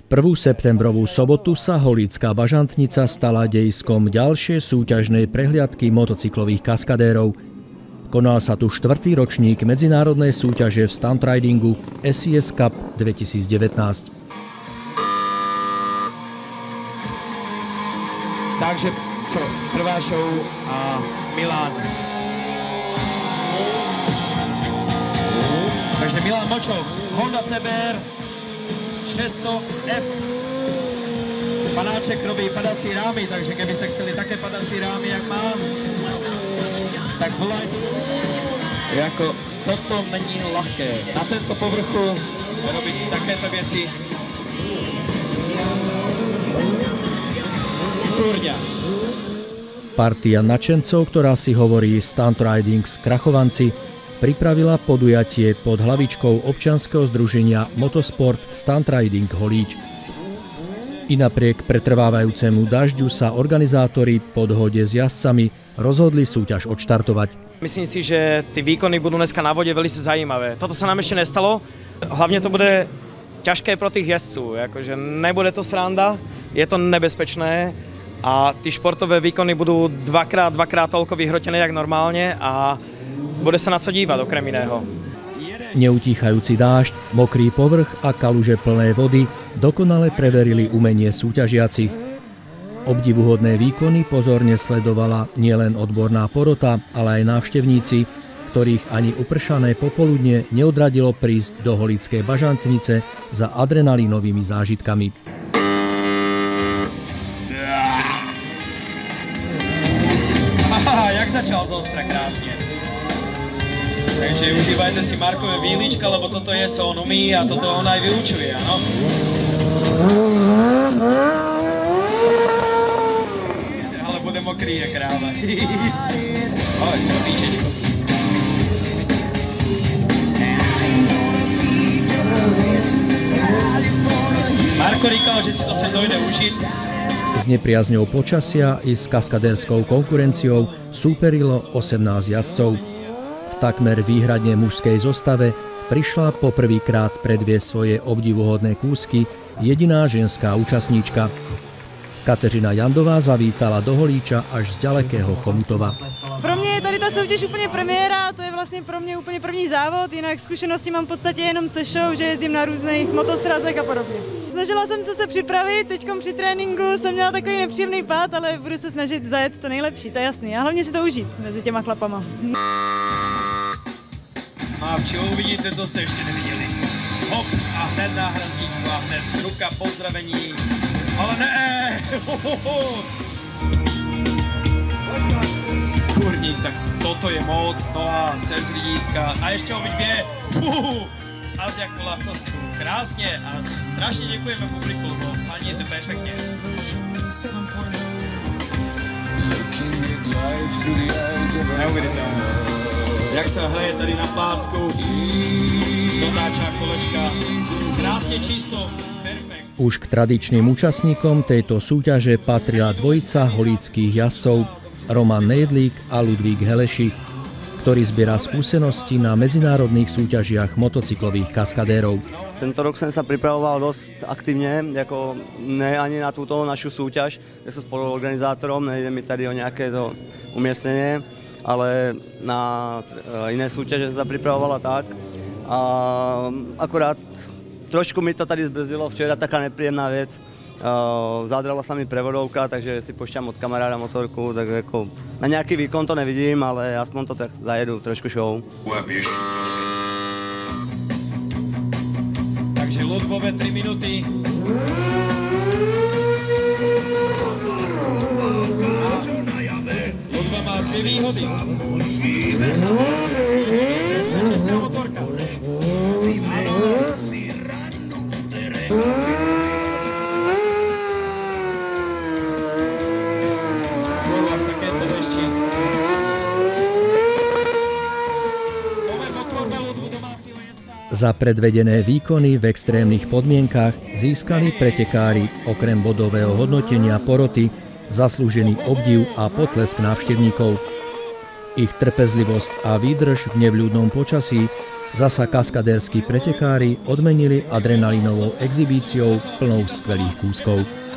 1. septembrovú sobotu sa Holícka bažantnica stala dejiskom ďalšej súťažnej prehliadky motocyklových kaskadérov. Konal sa tu 4. ročník medzinárodnej súťaže v stuntridingu SIS Cup 2019. Takže čo, prvá show a Milan. Takže Milan Močov, Honda CBR 600F. Panáček robí padací rámy, takže keby ste chceli také padací rámy, jak mám, tak volajte. Jako toto není ľahké. Na tento povrchu robiť takéto veci. Kurňa. Partia nadšencov, ktorá si hovorí Stunt Riding z Krachovanci, pripravila podujatie pod hlavičkou občianskeho združenia Motosport Stunt Riding Holíč. I napriek pretrvávajúcemu dažďu sa organizátori po dohode s jazdcami rozhodli súťaž odštartovať. Myslím si, že ty výkony budú dneska na vode veľmi zajímavé. Toto sa nám ešte nestalo, hlavne to bude ťažké pro tých jazdců, akože nebude to sranda, je to nebezpečné a ty športové výkony budú dvakrát toľko vyhrotené jak normálne a bude sa na co dívať okrem iného. Neutíchajúci dážď, mokrý povrch a kaluže plné vody dokonale preverili umenie súťažiacich. Obdivuhodné výkony pozorne sledovala nielen odborná porota, ale aj návštevníci, ktorých ani upršané popoludne neodradilo prísť do Holíckej bažantnice za adrenalínovými zážitkami. Jak začal z ostra krásne. Takže užívajte si Markové výlička, lebo toto je, co on umí a toto on aj vyučuje, áno? Ale bude mokrý, je kráva. Oj, stopíčečko. Marko říkal, že si to sem dojde užiť. S nepriazňou počasia i s kaskadérskou konkurenciou súperilo 18 jazdcov. V takmer výhradne mužskej zostave prišla poprvýkrát predviesť svoje obdivuhodné kúsky jediná ženská účastníčka. Kateřina Jandová zavítala do Holíča až z ďalekého Chomutova. Pro mě je tady ta soutěž úplně premiéra, to je vlastně pro mě úplně první závod, jinak zkušenosti mám v podstatě jenom se show, že jezdím na různých motosrazech a podobně. Snažila jsem se připravit, teďkom při tréninku jsem měla takový nepříjemný pád, ale budu se snažit zajet to nejlepší, to je jasný. A hlavně si to užít mezi těma chlapama. A v čeho uvidíte, to jste ještě neviděli. Hop a hned náhradník a hned ruka pozdravení. Ale ne! Kurník, tak toto je moc, noha, cez lidítka a ještě obidvě. A s jakou ľahkosťou. Krásně a strašně děkujeme publiku, lebo paníte perfektně. Neuvěřitelné. Jak se hraje tady na plácku, dotáča kolečka, krásně čisto, perfekt. Už k tradičným účastníkom tejto súťaže patrila dvojica holíckých jazdcov Roman Nejedlík a Ludvík Heleši, ktorý zbiera skúsenosti na medzinárodných súťažiach motocyklových kaskadérov. Tento rok jsem se připravoval dost aktivně, jako ne ani na tuto našu súťaž, kde jsem spoluorganizátorom, nejde mi tady o nějaké to umiestnenie, ale na jiné súťaže jsem se připravovala tak. A akorát trošku mi to tady zbrzdilo včera, taká nepříjemná věc. Zadrala sa mi prevodovka, takže si pošťám od kamaráda motorku, tak jako na nějaký výkon to nevidím, ale aspoň to tak zajedu, trošku show. Takže Ludvové 3 minuty. Ludva má 2 výhody. Motorka. Za predvedené výkony v extrémnych podmienkach získali pretekári okrem bodového hodnotenia poroty zaslúžený obdiv a potlesk návštevníkov. Ich trpezlivosť a výdrž v nevľúdnom počasí Zasa kaskadérski pretekári odmenili adrenalinovou exhibíciou plnou skvelých kúskov.